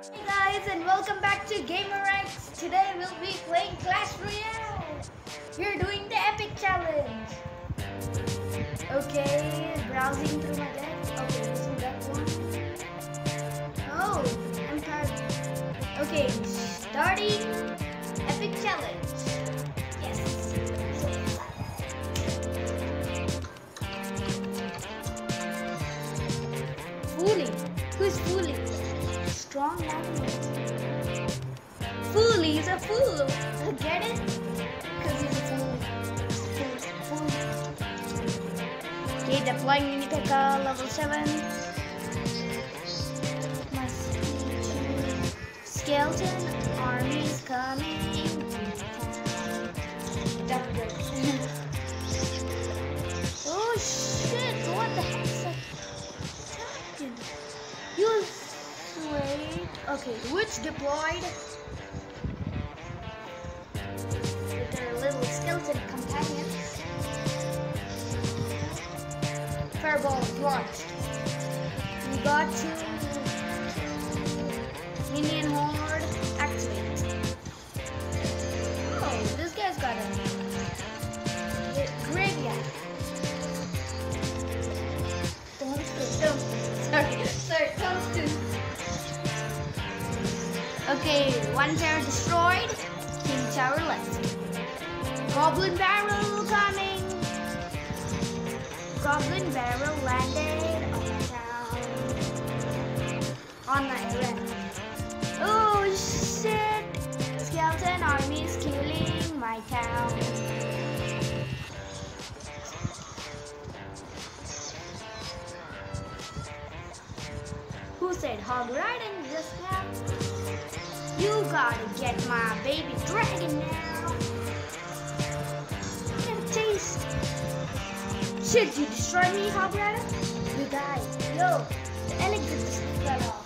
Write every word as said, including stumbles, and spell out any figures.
Hey guys, and welcome back to GamerX. Today we'll be playing Clash Royale. We're doing the epic challenge. Okay, browsing through my deck. Okay, isn't that one? Oh, I'm tired. Okay, starting epic challenge. Yes. Fooling. Who's fooling? Strong animal. Foolie is a fool. Get it? Because he's a fool. Fool. Fool. Okay, deploying Uniteka level seven. My skeleton army's coming. That works. Oh shit! What the heck's that? You wait. Okay, which deployed with their little skeleton companions. Fireball launched. We got to minion horde activate. Oh, this guy's got a graveyard. Don't don't. Sorry, sorry, constant. Okay, one tower destroyed. King tower left. Goblin barrel coming. Goblin barrel landed on my town. On my red. Oh shit! Skeleton army is killing my town. Who said hog riding just now? You gotta get my baby dragon now. Get a taste. Should you destroy me, hog rider? You died. Yo, the elegant fell off.